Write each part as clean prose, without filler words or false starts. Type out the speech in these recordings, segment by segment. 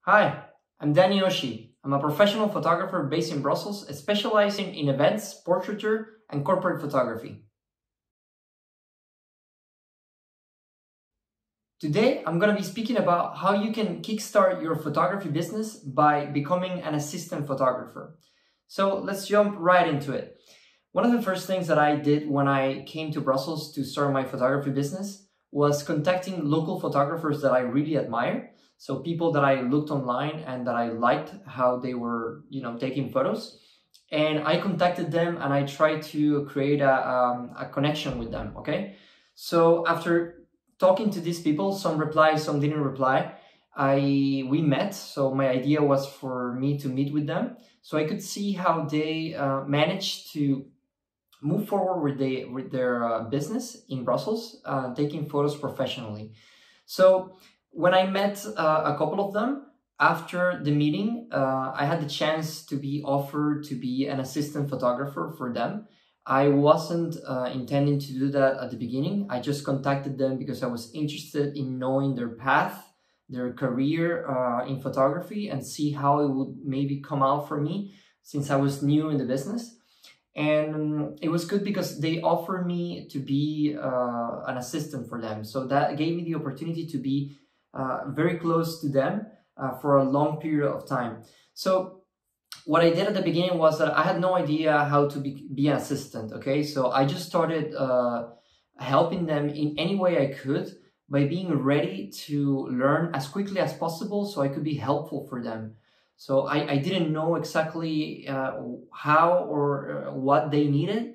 Hi, I'm Dani Oshi. I'm a professional photographer based in Brussels, specializing in events, portraiture, and corporate photography. Today, I'm going to be speaking about how you can kickstart your photography business by becoming an assistant photographer. So let's jump right into it. One of the first things that I did when I came to Brussels to start my photography business was contacting local photographers that I really admire. So people that I looked online and that I liked how they were, taking photos. And I contacted them and I tried to create a connection with them, okay? So after talking to these people, some replied, some didn't reply, we met. So my idea was for me to meet with them so I could see how they managed to move forward with their business in Brussels, taking photos professionally. So when I met a couple of them, after the meeting, I had the chance to be offered to be an assistant photographer for them. I wasn't intending to do that at the beginning. I just contacted them because I was interested in knowing their path, their career in photography, and see how it would maybe come out for me since I was new in the business. And it was good because they offered me to be an assistant for them. So that gave me the opportunity to be very close to them for a long period of time. So what I did at the beginning was that I had no idea how to be an assistant, okay? So I just started helping them in any way I could by being ready to learn as quickly as possible so I could be helpful for them. So I didn't know exactly how or what they needed,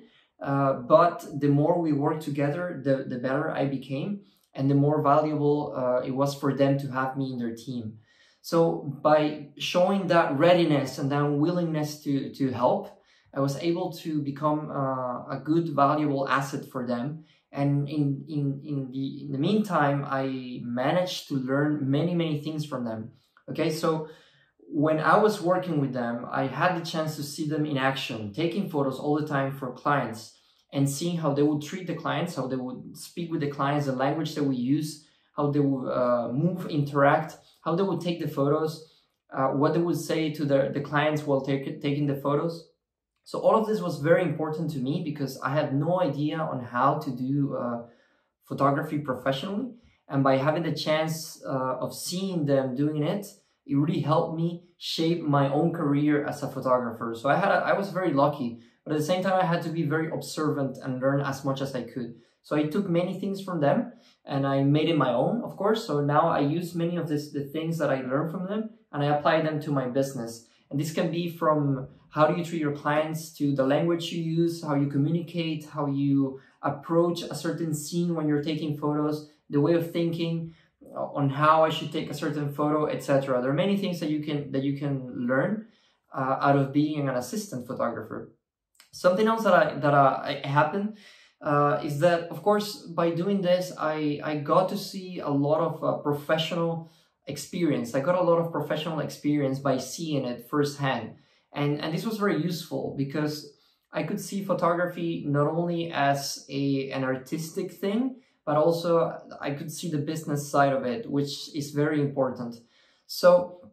but the more we worked together, the better I became and the more valuable it was for them to have me in their team. So by showing that readiness and that willingness to help, I was able to become a good, valuable asset for them. And in the meantime, I managed to learn many things from them. Okay, so when I was working with them, I had the chance to see them in action, taking photos all the time for clients and seeing how they would treat the clients, how they would speak with the clients, the language that we use, how they would move, interact, how they would take the photos, what they would say to the clients while taking the photos. So all of this was very important to me because I had no idea on how to do photography professionally. And by having the chance of seeing them doing it, it really helped me shape my own career as a photographer. So I was very lucky, but at the same time, I had to be very observant and learn as much as I could. So I took many things from them and I made it my own, of course. So now I use many of the things that I learned from them and I apply them to my business. And this can be from how do you treat your clients to the language you use, how you communicate, how you approach a certain scene when you're taking photos, the way of thinking on how I should take a certain photo, etc. There are many things that you can learn out of being an assistant photographer. Something else that happened is that, of course, by doing this, I got to see a lot of professional experience. I got a lot of professional experience by seeing it firsthand. And this was very useful because I could see photography not only as an artistic thing, but also I could see the business side of it, which is very important. So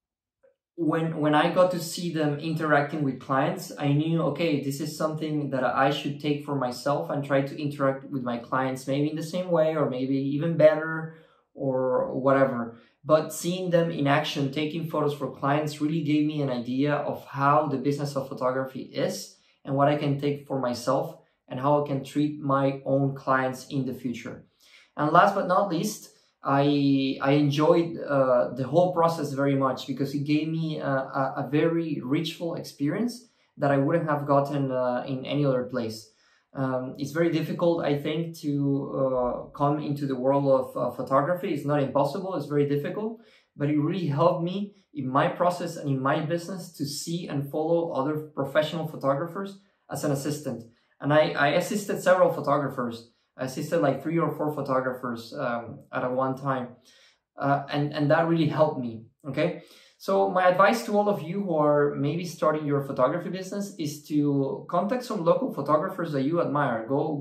when I got to see them interacting with clients, I knew, okay, this is something that I should take for myself and try to interact with my clients maybe in the same way or maybe even better or whatever. But seeing them in action, taking photos for clients really gave me an idea of how the business of photography is and what I can take for myself and how I can treat my own clients in the future. And last but not least, I enjoyed the whole process very much because it gave me a very richful experience that I wouldn't have gotten in any other place. It's very difficult, I think, to come into the world of photography. It's not impossible, it's very difficult, but it really helped me in my process and in my business to see and follow other professional photographers as an assistant. And I assisted several photographers. I assisted like 3 or 4 photographers at a one time. And that really helped me, okay? So my advice to all of you who are maybe starting your photography business is to contact some local photographers that you admire. Go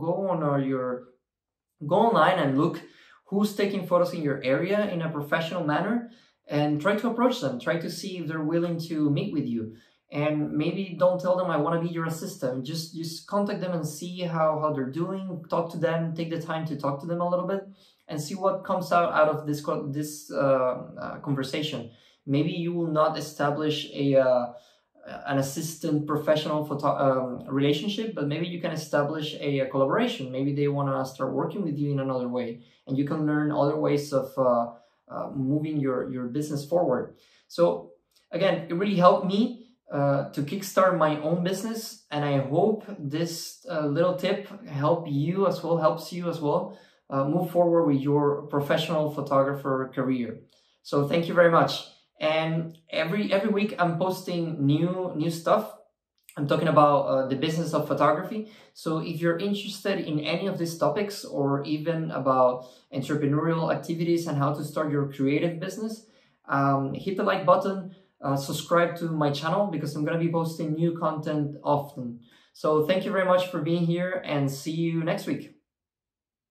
online and look who's taking photos in your area in a professional manner and try to approach them. Try to see if they're willing to meet with you. And maybe don't tell them I want to be your assistant. Just contact them and see how they're doing. Talk to them. Take the time to talk to them a little bit and see what comes out of this conversation. Maybe you will not establish an assistant professional relationship, but maybe you can establish a collaboration. Maybe they want to start working with you in another way, and you can learn other ways of moving your business forward. So again, it really helped me to kickstart my own business, and I hope this little tip helps you as well move forward with your professional photographer career. So thank you very much. And every week I'm posting new stuff. I'm talking about the business of photography. So if you're interested in any of these topics, or even about entrepreneurial activities and how to start your creative business, hit the like button, subscribe to my channel, because I'm going to be posting new content often. So thank you very much for being here, and see you next week.